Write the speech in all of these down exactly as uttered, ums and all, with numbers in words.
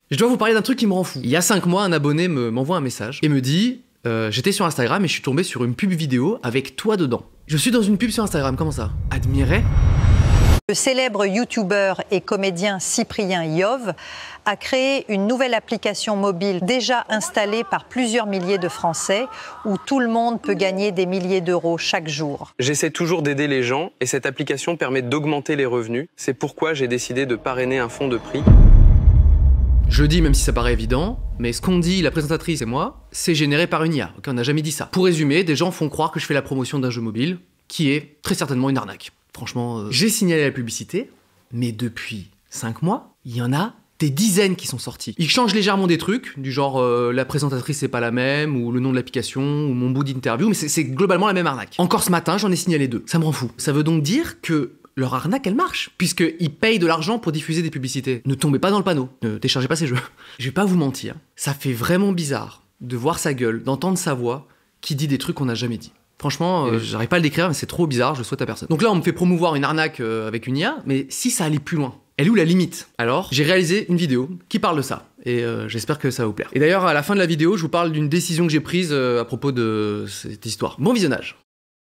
Je dois vous parler d'un truc qui me rend fou. Il y a cinq mois, un abonné me- m'envoie un message et me dit euh, j'étais sur Instagram et je suis tombé sur une pub vidéo avec toi dedans. Je suis dans une pub sur Instagram, comment ça? Admirer? Le célèbre youtubeur et comédien Cyprien Yov a créé une nouvelle application mobile déjà installée par plusieurs milliers de Français où tout le monde peut gagner des milliers d'euros chaque jour. J'essaie toujours d'aider les gens et cette application permet d'augmenter les revenus. C'est pourquoi j'ai décidé de parrainer un fonds de prix. Je dis, même si ça paraît évident, mais ce qu'on dit, la présentatrice et moi, c'est généré par une I A. Ok, on n'a jamais dit ça. Pour résumer, des gens font croire que je fais la promotion d'un jeu mobile, qui est très certainement une arnaque. Franchement, euh, j'ai signalé la publicité, mais depuis cinq mois, il y en a des dizaines qui sont sortis. Ils changent légèrement des trucs, du genre euh, la présentatrice c'est pas la même, ou le nom de l'application, ou mon bout d'interview, mais c'est globalement la même arnaque. Encore ce matin, j'en ai signalé deux. Ça me rend fou. Ça veut donc dire que leur arnaque, elle marche, puisqu'ils payent de l'argent pour diffuser des publicités. Ne tombez pas dans le panneau, ne téléchargez pas ces jeux. Je vais pas vous mentir, ça fait vraiment bizarre de voir sa gueule, d'entendre sa voix, qui dit des trucs qu'on n'a jamais dit. Franchement, euh, j'arrive pas à le décrire, mais c'est trop bizarre, je le souhaite à personne. Donc là, on me fait promouvoir une arnaque euh, avec une I A, mais si ça allait plus loin, elle est où la limite? Alors, j'ai réalisé une vidéo qui parle de ça, et euh, j'espère que ça va vous plaire. Et d'ailleurs, à la fin de la vidéo, je vous parle d'une décision que j'ai prise euh, à propos de cette histoire. Bon visionnage.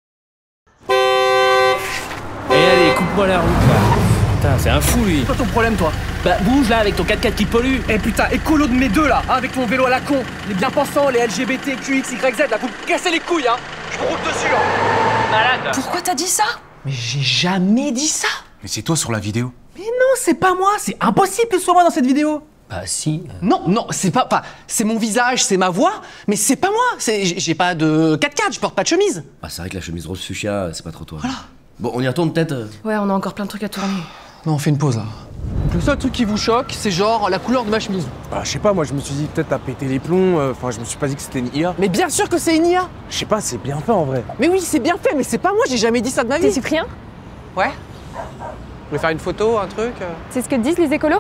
Et allez, coupe-moi la route là. Putain, c'est un fou lui. C'est quoi ton problème, toi? Bah bouge là avec ton quatre quatre qui pollue. Eh putain, écolo de mes deux là, hein, avec ton vélo à la con. Les bien pensants, les L G B T Q X Y Z, là, vous me cassez les couilles, hein. Je vous roule dessus, hein. Malade. Pourquoi t'as dit ça? Mais j'ai jamais dit ça. Mais c'est toi sur la vidéo. Mais non, c'est pas moi, c'est impossible que ce soit moi dans cette vidéo. Bah si. euh, Non, non, c'est pas, pas c'est mon visage, c'est ma voix, mais c'est pas moi. C'est, j'ai j'ai pas de quatre quatre, je porte pas de chemise. Ah, c'est vrai que la chemise rose fuchsia, c'est pas trop toi. Voilà. Bon, on y retourne peut-être euh Ouais, on a encore plein de trucs à tourner. Non, on fait une pause là. Le seul truc qui vous choque, c'est genre la couleur de ma chemise. Bah, je sais pas, moi je me suis dit peut-être t'as pété les plombs, enfin je me suis pas dit que c'était une I A. Mais bien sûr que c'est une I A. Je sais pas, c'est bien fait en vrai. Mais oui, c'est bien fait, mais c'est pas moi, j'ai jamais dit ça de ma vie. T'es Cyprien? Ouais. Vous voulez faire une photo, un truc euh C'est ce que disent les écolos?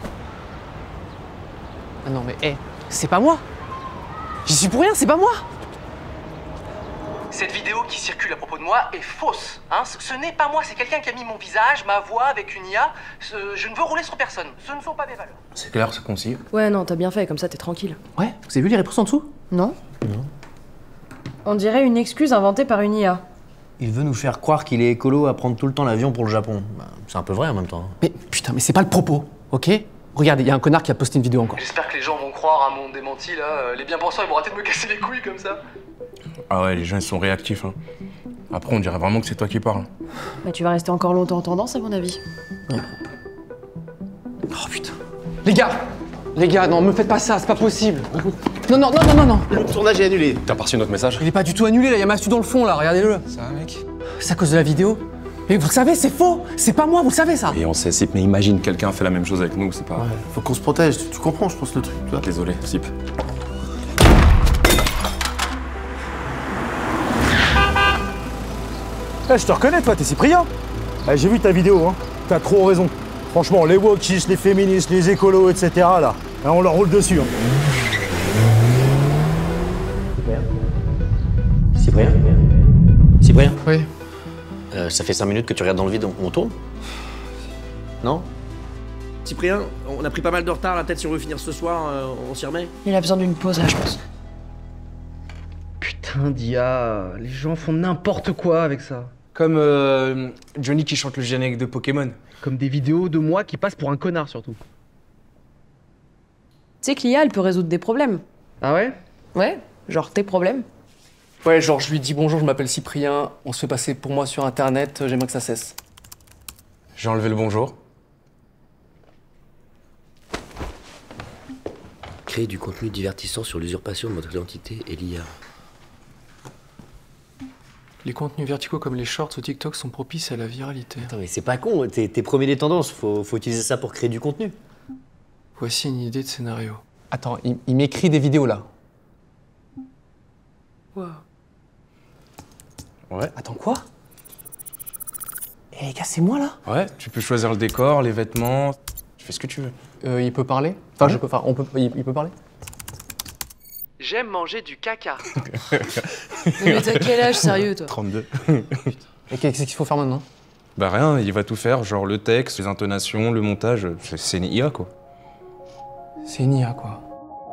Ah non mais hé, c'est pas moi. J'y suis pour rien, c'est pas moi. Cette vidéo qui circule à propos de moi est fausse. Hein. Ce, ce n'est pas moi, c'est quelqu'un qui a mis mon visage, ma voix avec une I A. Ce- je ne veux rouler sur personne. Ce ne sont pas mes valeurs. C'est clair, c'est concis. Ouais, non, t'as bien fait, comme ça t'es tranquille. Ouais, vous avez vu les réponses en dessous? Non? Non. On dirait une excuse inventée par une I A. Il veut nous faire croire qu'il est écolo à prendre tout le temps l'avion pour le Japon. Bah, c'est un peu vrai en même temps. Mais putain, mais c'est pas le propos, ok? Regardez, il y a un connard qui a posté une vidéo encore. J'espère que les gens vont croire à mon démenti là. Les bien pensants ils vont arrêter de me casser les couilles comme ça. Ah ouais, les gens ils sont réactifs. Hein. Après, on dirait vraiment que c'est toi qui parles. Bah tu vas rester encore longtemps en tendance à mon avis. Oh putain. Les gars, les gars, non, me faites pas ça, c'est pas possible. Non, non, non, non, non, non. Le tournage est annulé. T'as pas reçu notre message? Il est pas du tout annulé là, il y a Massu dans le fond là, regardez-le. Ça va, mec? C'est à cause de la vidéo. Mais vous le savez, c'est faux. C'est pas moi, vous le savez ça. Et on sait, Sip, mais imagine quelqu'un fait la même chose avec nous, c'est pas. Ouais, faut qu'on se protège, tu, tu comprends, je pense, le truc, tu vois. Désolé, Sip. Eh, je te reconnais, toi, t'es Cyprien. Eh, j'ai vu ta vidéo, hein. T'as trop raison. Franchement, les wokistes, les féministes, les écolos, et cetera là, hein, on leur roule dessus. Hein. Cyprien? Cyprien? Oui. Euh, ça fait cinq minutes que tu regardes dans le vide, on, on tourne? Non? Cyprien, on a pris pas mal de retard, là, peut-être si on veut finir ce soir, euh, on s'y remet? Il a besoin d'une pause là, je pense. Putain, Dia, les gens font n'importe quoi avec ça. Comme euh, Johnny qui chante le générique de Pokémon. Comme des vidéos de moi qui passent pour un connard surtout. Tu sais que l'I A, elle peut résoudre des problèmes. Ah ouais? Ouais, genre tes problèmes. Ouais, genre je lui dis bonjour, je m'appelle Cyprien, on se fait passer pour moi sur internet, j'aimerais que ça cesse. J'ai enlevé le bonjour. Créer du contenu divertissant sur l'usurpation de votre identité et l'I A. Les contenus verticaux comme les shorts ou TikTok sont propices à la viralité. Attends, mais c'est pas con, t'es t'es premier des tendances, faut, faut utiliser ça pour créer du contenu. Voici une idée de scénario. Attends, il, il m'écrit des vidéos là. Wow. Ouais. Attends, quoi? Eh les gars, c'est moi là? Ouais, tu peux choisir le décor, les vêtements, tu fais ce que tu veux. Euh, il peut parler? Enfin, je peux, enfin, on peut, il, il peut parler? J'aime manger du caca. Mais t'as quel âge, sérieux, toi? trente-deux. Et qu'est-ce qu'il faut faire maintenant? Bah rien, il va tout faire, genre le texte, les intonations, le montage, c'est une I A quoi. C'est une I A, quoi.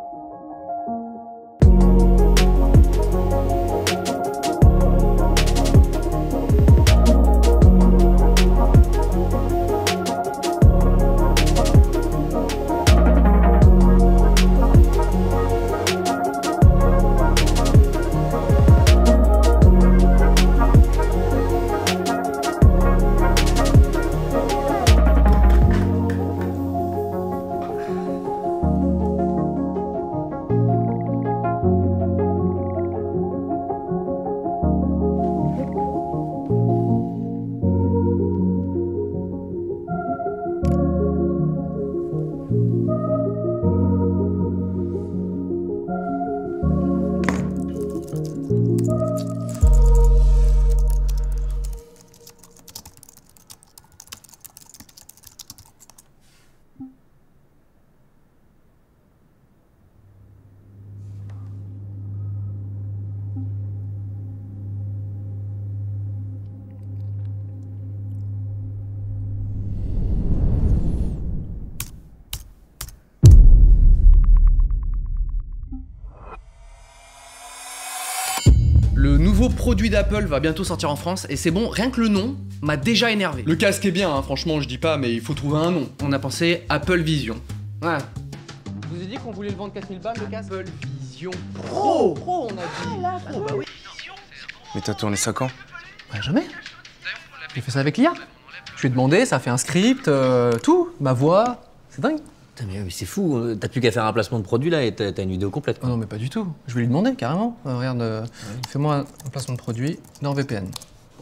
Le nouveau produit d'Apple va bientôt sortir en France et c'est bon, rien que le nom m'a déjà énervé. Le casque est bien, hein, franchement je dis pas, mais il faut trouver un nom. On a pensé Apple Vision. Ouais. Je vous ai dit qu'on voulait le vendre quatre mille balles le casque. Apple Vision Pro. Pro, on a dit. Ah, là, Pro, bah oui. Mais t'as tourné ça quand? Bah jamais. J'ai fait ça avec l'I A. Je lui ai demandé, ça a fait un script, euh, tout, ma voix, c'est dingue. Putain, mais, mais c'est fou, t'as plus qu'à faire un placement de produit là et t'as une vidéo complète. Oh non mais pas du tout, je vais lui demander carrément. Euh, regarde, euh, ouais. Fais-moi un, un placement de produit, NordVPN.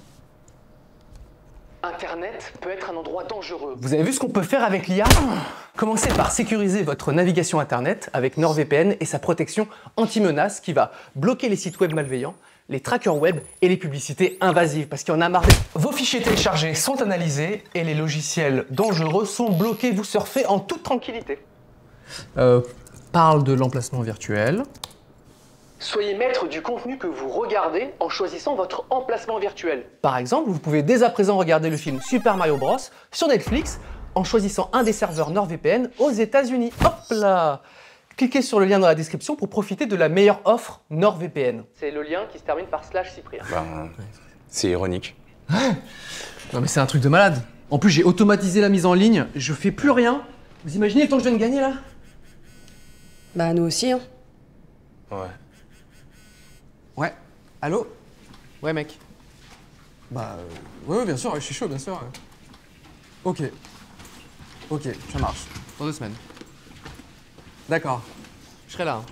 Internet peut être un endroit dangereux. Vous avez vu ce qu'on peut faire avec l'I A? Commencez par sécuriser votre navigation Internet avec NordVPN et sa protection anti-menace qui va bloquer les sites web malveillants, les trackers web et les publicités invasives parce qu'il y en a marre. Vos fichiers téléchargés sont analysés et les logiciels dangereux sont bloqués. Vous surfez en toute tranquillité. Euh, parle de l'emplacement virtuel. Soyez maître du contenu que vous regardez en choisissant votre emplacement virtuel. Par exemple, vous pouvez dès à présent regarder le film Super Mario Bros sur Netflix en choisissant un des serveurs NordVPN aux États-Unis. Hop là! Cliquez sur le lien dans la description pour profiter de la meilleure offre NordVPN. C'est le lien qui se termine par slash Cyprien. Bah, c'est ironique. Ouais. Non mais c'est un truc de malade. En plus j'ai automatisé la mise en ligne, je fais plus rien. Vous imaginez le temps que je viens de gagner là? Bah nous aussi, hein. Ouais. Ouais. Allô? Ouais mec. Bah euh, ouais, ouais bien sûr, je suis chaud bien sûr. Ouais. Ok. Ok, ça marche. Dans deux semaines. D'accord. Je serai là.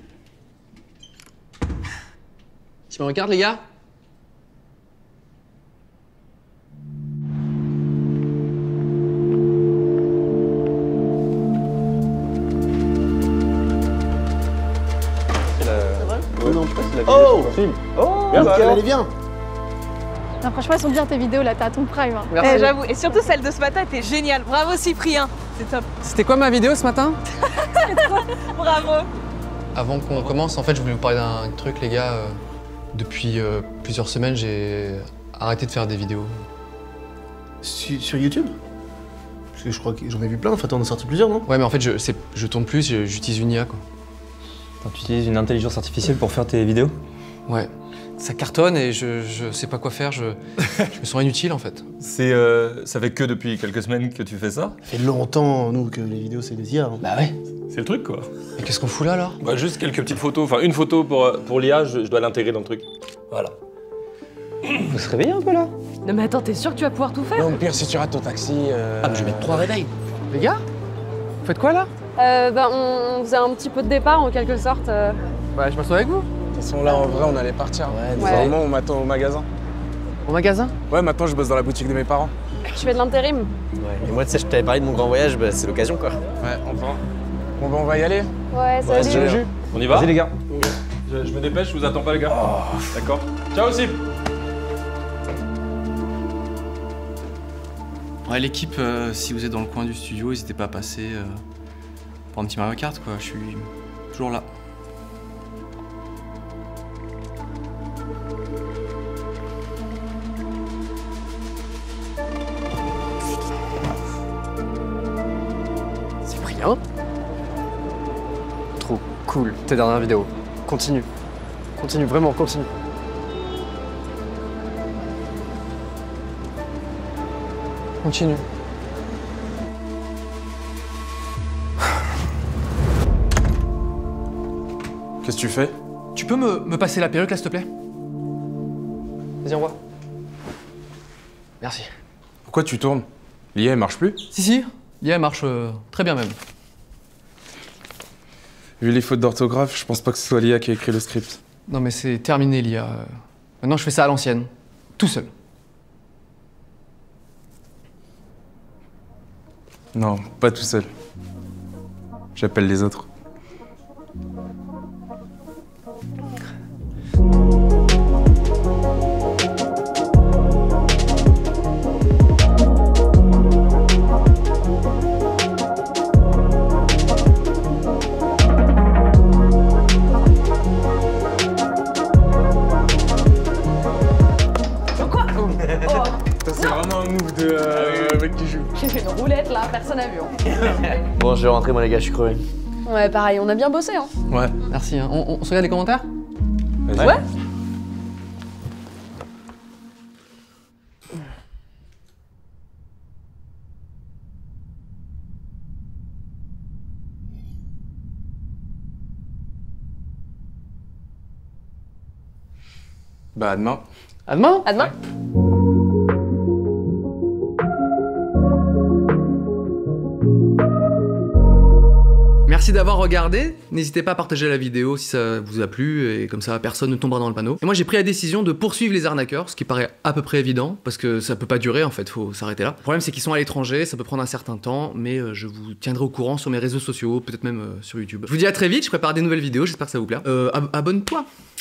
Hein. Tu me regardes les gars? Oh Oh Nickel, elle est bien. Non, franchement, elles sont bien tes vidéos là, t'as à ton prime. Hein. Eh, j'avoue, et surtout celle de ce matin était géniale. Bravo Cyprien, c'est top. C'était quoi ma vidéo ce matin? Bravo. Avant qu'on commence, en fait, je voulais vous parler d'un truc, les gars. Euh, depuis euh, plusieurs semaines, j'ai arrêté de faire des vidéos. Sur, sur YouTube? Parce que je crois que j'en ai vu plein, en fait, on en a sorti plusieurs, non? Ouais, mais en fait, je, je tourne plus, j'utilise une I A, quoi. Attends, tu utilises une intelligence artificielle pour faire tes vidéos? Ouais. Ça cartonne et je, je sais pas quoi faire, je, je me sens inutile en fait. C'est euh, ça fait que depuis quelques semaines que tu fais ça? Ça fait longtemps, nous, que les vidéos, c'est des I A. Hein. Bah ouais. C'est le truc, quoi. Et qu'est-ce qu'on fout là, alors? Bah juste quelques petites photos, enfin une photo pour, pour l'I A, je, je dois l'intégrer dans le truc. Voilà. Faut se réveiller un peu, là? Non mais attends, t'es sûr que tu vas pouvoir tout faire? Non, pire, si tu rates ton taxi... Euh... Ah, mais je vais mettre trois réveils. Les gars? Vous faites quoi, là? Euh, bah on, on faisait un petit peu de départ, en quelque sorte. Euh... Ouais, je m'assois avec vous. De toute façon, là, en vrai, on allait partir. Ouais, Ouais. on m'attend au magasin. Au magasin? Ouais, maintenant, je bosse dans la boutique de mes parents. Je fais de l'intérim. Ouais, et moi, tu sais, je t'avais parlé de mon grand voyage, bah, c'est l'occasion, quoi. Ouais, enfin. Bon, bah, on va y aller. Ouais, ça Reste le jus. On y va? Vas-y, les gars. Je, je me dépêche, je vous attends pas, les gars. Oh. D'accord. Ciao, Cyp. Ouais, l'équipe, euh, si vous êtes dans le coin du studio, n'hésitez pas à passer euh, pour un petit Mario Kart, quoi. Je suis toujours là. Cyprien? cool, tes dernières vidéos. Continue. Continue, vraiment, continue. Continue. Qu'est-ce que tu fais? Tu peux me, me passer la perruque là, s'il te plaît? Vas-y, envoie. Merci. Pourquoi tu tournes? L'I A elle marche plus? Si, si, l'I A elle marche euh, très bien même. Vu les fautes d'orthographe, je pense pas que ce soit l'I A qui a écrit le script. Non mais c'est terminé l'I A. Maintenant je fais ça à l'ancienne, tout seul. Non, pas tout seul. J'appelle les autres. C'est vraiment un move de euh, mec qui joue. J'ai fait une roulette là, personne n'a vu. Hein. Bon, je vais rentrer, moi, les gars, je suis crevé. Ouais, pareil, on a bien bossé. Hein. Ouais, merci. Hein. On, on se regarde les commentaires? Vas-y. Ouais. Bah, à demain. À demain? À demain. Merci d'avoir regardé, n'hésitez pas à partager la vidéo si ça vous a plu et comme ça personne ne tombera dans le panneau. Et moi j'ai pris la décision de poursuivre les arnaqueurs, ce qui paraît à peu près évident parce que ça peut pas durer en fait, faut s'arrêter là. Le problème c'est qu'ils sont à l'étranger, ça peut prendre un certain temps, mais euh, je vous tiendrai au courant sur mes réseaux sociaux, peut-être même euh, sur YouTube. Je vous dis à très vite, je prépare des nouvelles vidéos, j'espère que ça vous plaît. Euh, ab- abonne-toi.